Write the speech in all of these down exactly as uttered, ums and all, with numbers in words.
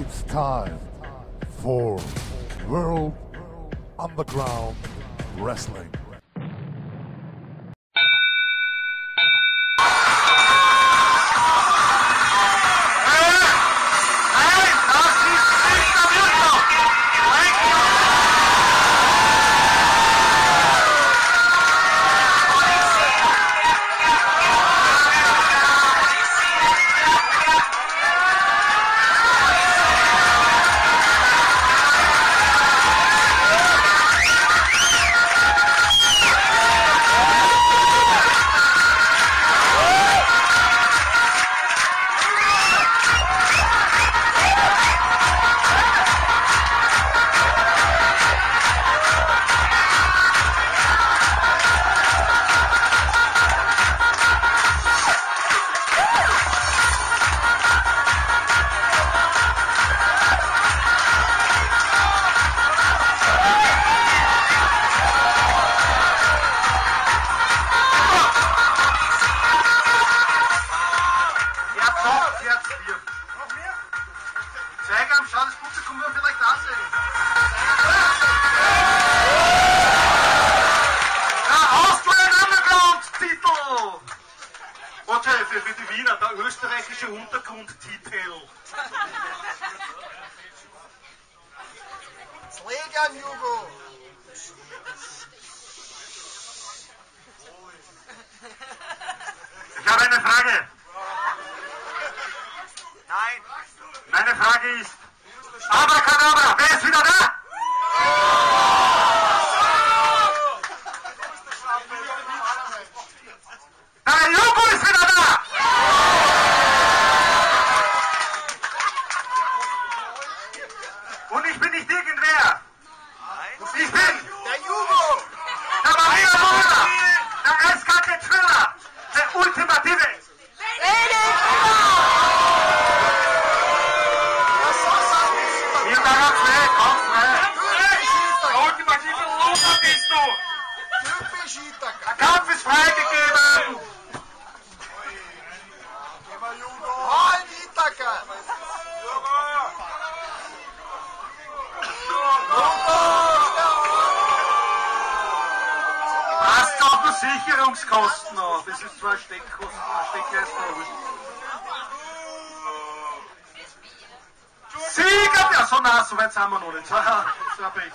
It's time for World Underground Wrestling. Ich habe eine Frage. Nein. Meine Frage ist, Abracadabra, wer ist wieder da? Der Jugo ist wieder da! Und ich bin nicht irgendwer. Ich bin der Jugo! Der Maria Mora! Der eiskalte Thriller! Der ultimative! Hier da ganz frei, ganz frei! Der ultimative Loser bist du! Typisch Ithaca! Der Kampf ist freigegeben! Halt Ithaca! Passt auf die Sicherungskosten auf. Das ist zwar ein Steckkosten, ein Steckleisten, aber wurscht. Sieger! Ja, so nah, so weit sind wir noch nicht. So ein Pech.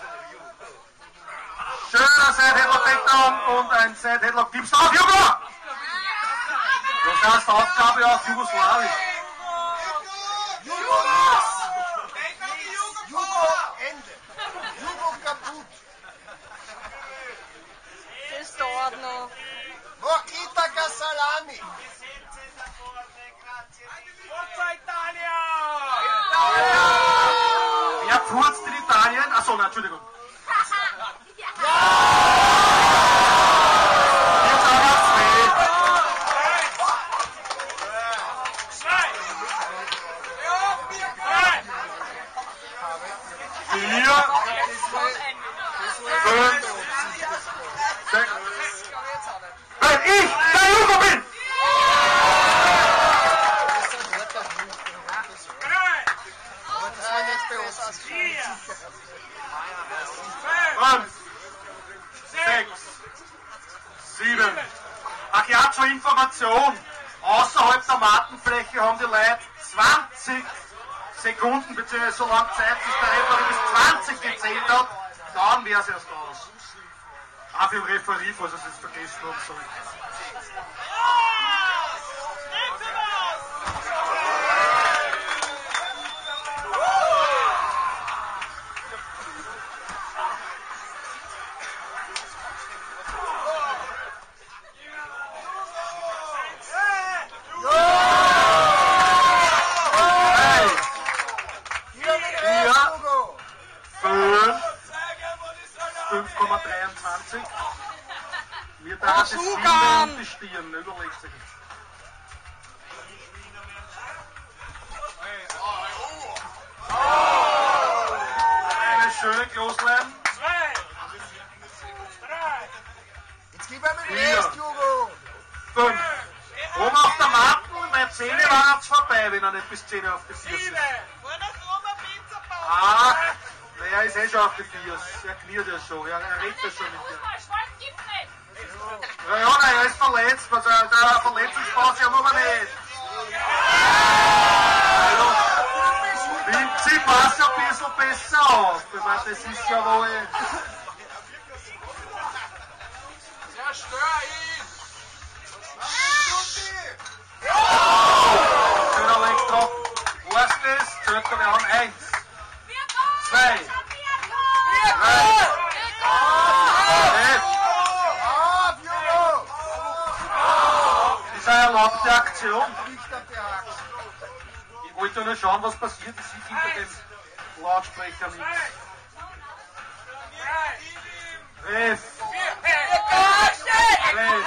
Schöner Side-Headlock-Takedown und ein Side-Headlock. Gibst du auf, Jugo! Du hast Aufgabe auf Jugoslawisch. Jugo! Jugo Ende! Jugo kaputt! Das dauert noch. Noch Ithaca Salami! Forza Italia! Wer furzt in Italien? Achso, nein, Entschuldigung. Jetzt aber zwei. Vier. Fünf. Sechs. Weil ich der Jugo bin! Fünf, sechs, sieben. Ach ja, zur Information. Außerhalb der Mattenfläche haben die Leute zwanzig Sekunden, beziehungsweise so lange Zeit, bis der Referee bis zwanzig gezählt hat, dann wäre es erst aus. Auch für den Referee, falls er es jetzt vergessen hat. Sorry. fünf Komma dreiundzwanzig. Wir da das Sieben und die Stirn, überlegst du dich. Eine schöne Clothesline. Jetzt gib mir den Rest, Jugo! Fünf. Oben auf der Matte, meine Zähne waren jetzt vorbei, wenn er nicht bis zehn auf die vier sind. Sieben. Vor der Roma ist eh schon auf die Viers. Er kniert ja schon. Er, er redet ja schon mit dir. Ja, ja, nein, er ist verletzt. Also, der Verletzungsphase haben wir nicht. Vinci, pass ein bisschen besser auf. Ich meine, das ist ja wohl. Zerstör ihn! Schöner Lenk drauf. Was das? Zählt er an. Eins. Zwei. Drei. Das ist eine erlaubte Aktion. Ich wollte nur schauen, was passiert. Ich sehe hinter dem Lautsprecher nichts. Ref. Ref.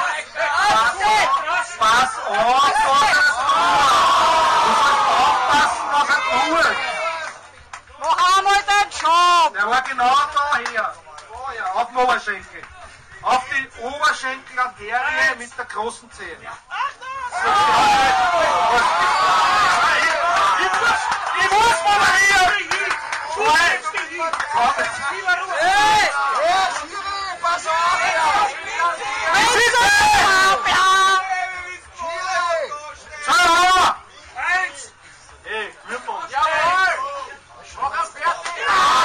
Pass auf, was es tut. Du sollst aufpassen, was er tut. Mach einmal den Job! Der war genau daher. Daher, auf den Oberschenkel. Auf die Oberschenkelarterie mit der großen Zehe. Ich muss moderieren! Hey! Hey, Schiri, pass auf! Was ist das? Schiri! Schau! Eins! Hey, Würfel! Jawohl! Mach er fertig!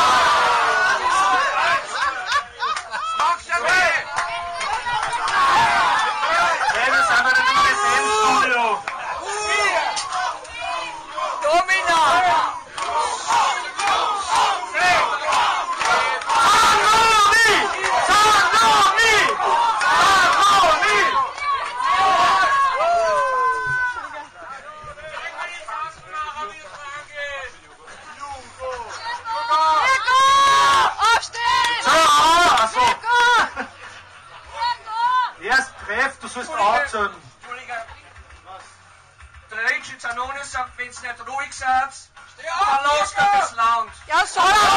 Mach schon weh! Hey, wir sind ja nicht im Studio. Domina! Sanoni! Sanoni! Sanoni! Nico! Aufstehen! Schau! Achso! Nico! Erst treff, du sollst aufzählen. Entschuldige. Der Richard Zanoni sagt, wenn ihr nicht ruhig seid, dann lasst ihr das Land. Ja, soll er!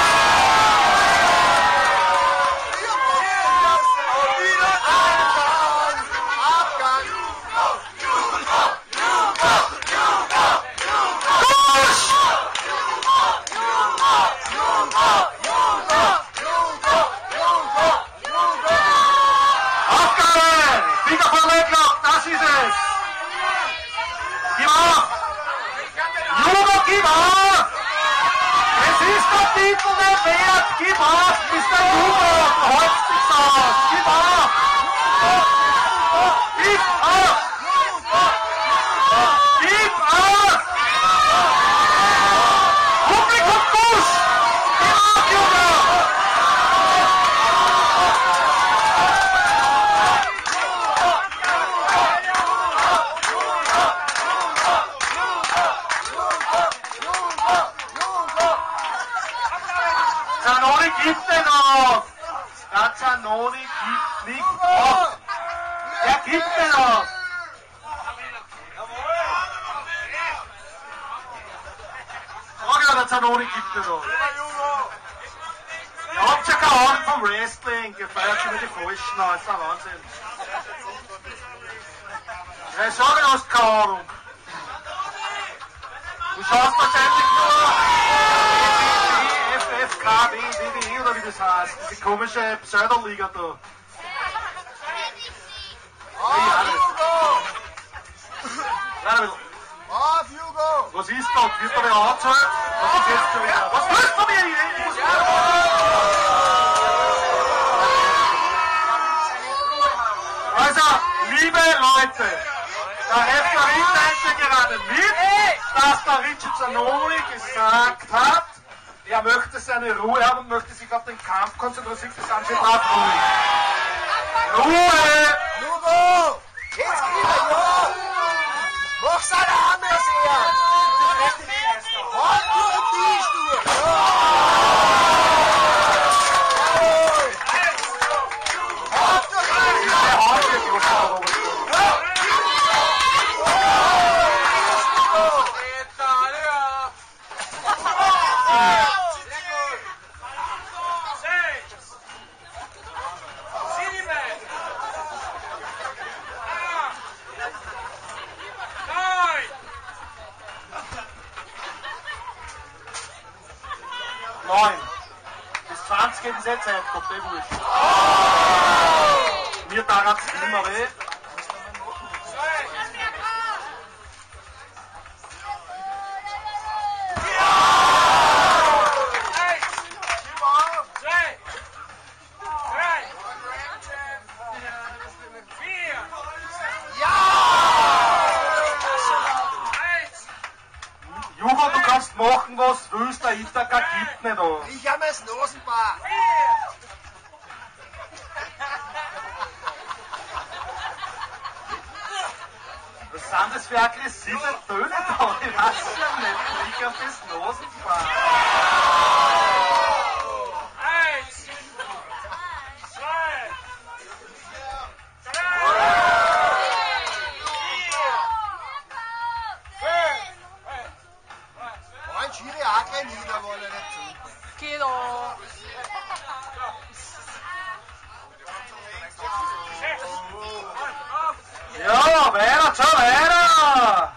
Abgang! Aufgabe! Finger vom Leckloch, das ist es! Gib auf! Jugo, gib auf! Es ist der Titel nicht wert! Gib auf, Mister Jugo! Du holst dich aus! Gib auf! Gib auf! Gib auf! Publikum Fuß! Gib auf, Jugo! Zanoni gibt nicht auf! Der Zanoni gibt nicht auf! Er gibt nicht auf! Sag ja, der Zanoni gibt nicht auf! Ihr habt ja keine Ahnung vom Wrestling, ihr feiert schon mit die Falschen an, das ist ein Wahnsinn! Ja, ich sag, du hast keine Ahnung! Du schaust wahrscheinlich nur F F K W, W W E oder wie das heißt. Diese komische Pseudoliga da. Auf, Hugo! Warte mal. Auf, Hugo! Was ist da? Wird da wer anzahlen? Was ist jetzt schon wieder? Was willst du von mir? Ich muss Also, liebe Leute, der Referent teilte gerade mit, dass der Richard Zanoni gesagt hat, er möchte seine Ruhe haben und möchte sich auf den Kampf konzentrieren. Das ist schon brav ruhig. Ruhe! Hugo! Jetzt wieder, ja! Mach seine Arme her! Halt du den Tisch, du! Jawohl! Halt doch rein! Der Haut jetzt los, Robert. Neun. zwanzig hätten sie jetzt Zeit gehabt, eh wurscht. Mir daran es immer weh. Jugo, du kannst machen, was du willst, der Ithaka gibt nicht an. Ich hab mir's Nosenbar. Was sind das für aggressive Töne da? Ich weiß ja nicht. Ich auf das Nasenfahren. Eins, zwei, drei, vier, Ein Schiri auch gleich nieder, weil er nicht zu. Geh doch. Ja, weiter, schau weiter!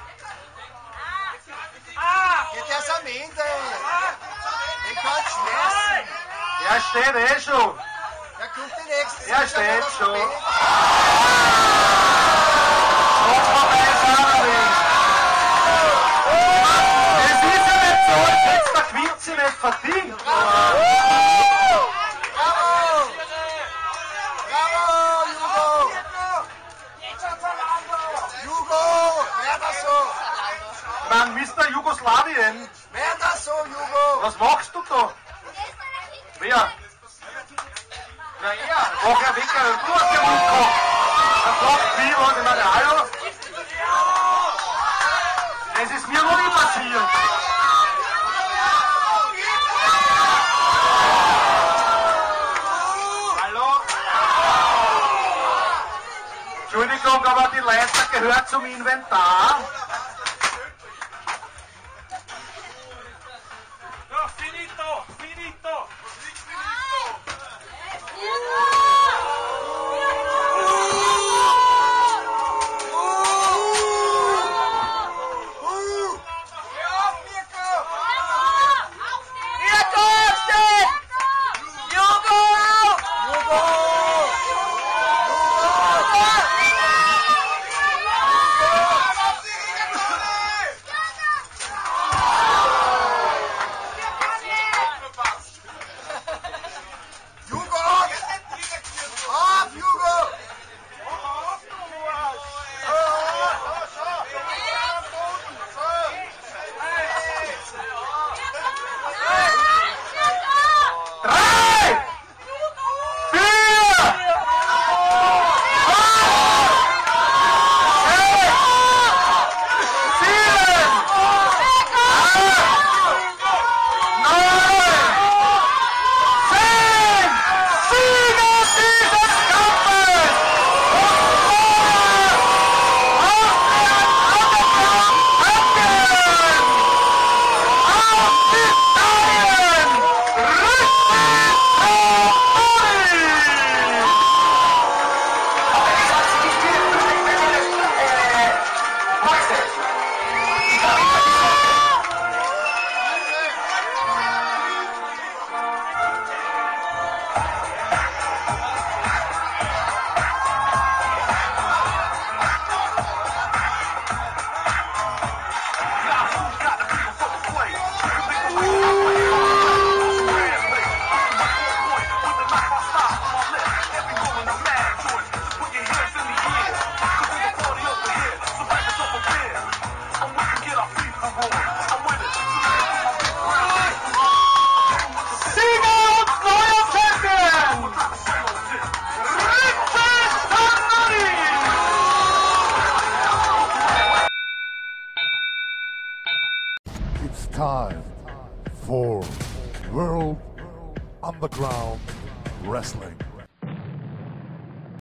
Geht erst am Ende. Den kannst du schmerzen. Er steht eh schon. Der kommt die nächste Er Saison steht noch schon. spät. Schon vorbei, Schaderling. Es ist ja nicht so, als hätte der Quinzi nicht verdient. Bravo! Bravo, Jugo! Jugo, wer das so? Mann, Mister Jugoslawien, Wer das so, Jugo? was machst du da? Wer? Na er. Mach ja weg, du hast ja Mund gehabt. Dann sagt wie, und ich meine, hallo? Das ist mir noch nie passiert. Hallo? Entschuldigung, aber die Leiter gehört zum Inventar. no, finito, finito. Mirko, aufstehen! Jugo! Jugo! Jugo! Auf, Jugo! Drei! Vier! Fünf! Sechs! Sieben! Acht! Neun! Zehn! Sieger dieses Kampfes! Auf die Steine! Sieger und neuer Champion! Richard Stanley! It's time for World Underground Wrestling.